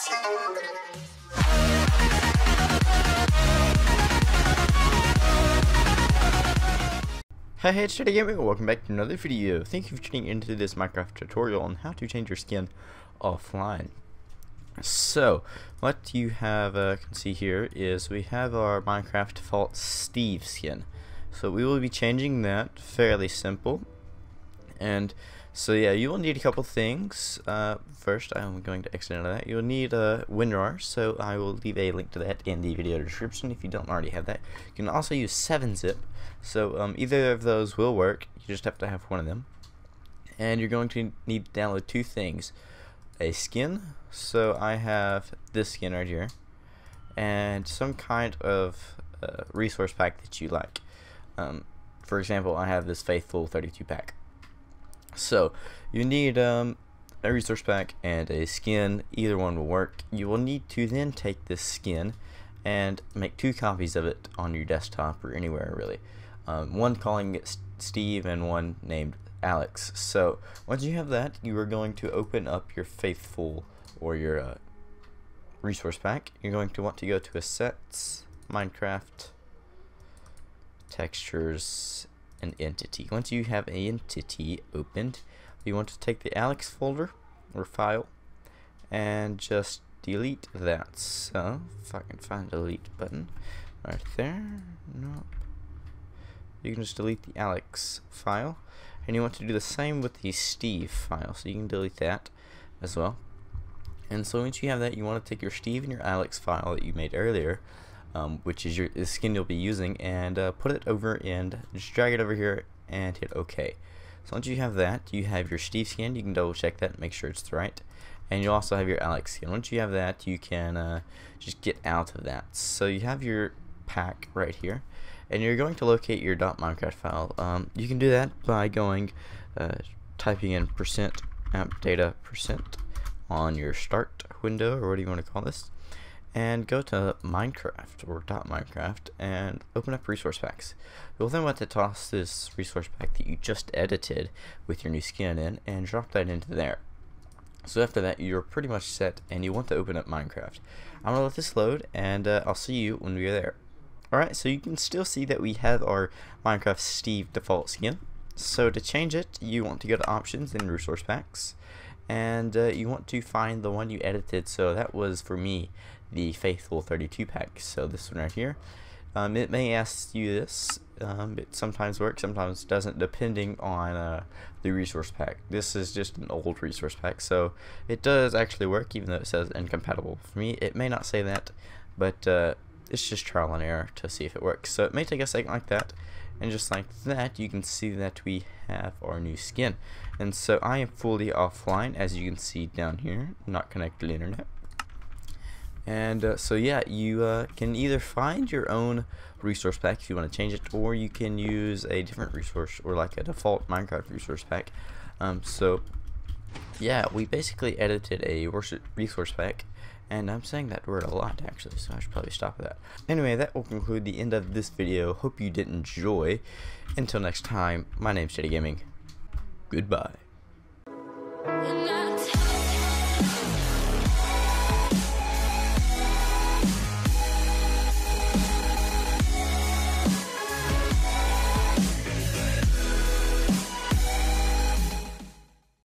Hey, it's Teddy Gaming, welcome back to another video. Thank you for tuning into this Minecraft tutorial on how to change your skin offline. So, what you have can see here is we have our Minecraft default Steve skin. So we will be changing that. Fairly simple. And so yeah, you will need a couple things. First, I'm going to exit out of that. You'll need a WinRAR, so I will leave a link to that in the video description if you don't already have that. You can also use 7-zip, so either of those will work. You just have to have one of them. And you're going to need to download two things: a skin, so I have this skin right here, and some kind of resource pack that you like. For example, I have this Faithful 32 pack. So you need a resource pack and a skin. Either one will work. You will need to then take this skin and make two copies of it on your desktop or anywhere really. One calling it Steve and one named Alex. So once you have that, you are going to open up your Faithful or your resource pack. You're going to want to go to Assets, Minecraft, Textures, and Entity. Once you have an entity opened, you want to take the Alex folder or file and just delete that. So if I can find the delete button right there, nope. You can just delete the Alex file, and you want to do the same with the Steve file, so you can delete that as well. And so once you have that, you want to take your Steve and your Alex file that you made earlier, which is the skin you'll be using, and put it over and just drag it over here and hit OK. So once you have that, you have your Steve skin. You can double check that, make sure it's right, and you also have your Alex skin. Once you have that, you can just get out of that. So you have your pack right here, and you're going to locate your .minecraft file. You can do that by going typing in %appdata% on your start window, or what do you want to call this, and go to Minecraft or .minecraft and open up resource packs. You'll then want to toss this resource pack that you just edited with your new skin in and drop that into there. So after that, you're pretty much set, and you want to open up Minecraft. I'm gonna let this load, and I'll see you when we are there. Alright, so you can still see that we have our Minecraft Steve default skin. So to change it, you want to go to Options and Resource Packs, and you want to find the one you edited. So that was, for me, the Faithful 32 pack, so this one right here. It may ask you this. It sometimes works, sometimes doesn't, depending on the resource pack. This is just an old resource pack, so it does actually work, even though it says incompatible. For me, it may not say that, but it's just trial and error to see if it works. So it may take a second like that, and just like that, you can see that we have our new skin. And so I am fully offline, as you can see down here, not connected to the internet. And so yeah, you can either find your own resource pack if you want to change it, or you can use a different resource, or like a default Minecraft resource pack. So yeah, we basically edited a resource pack, and I'm saying that word a lot actually, so I should probably stop that. Anyway, that will conclude the end of this video. Hope you did enjoy. Until next time, my name's Teddy Gaming. Goodbye.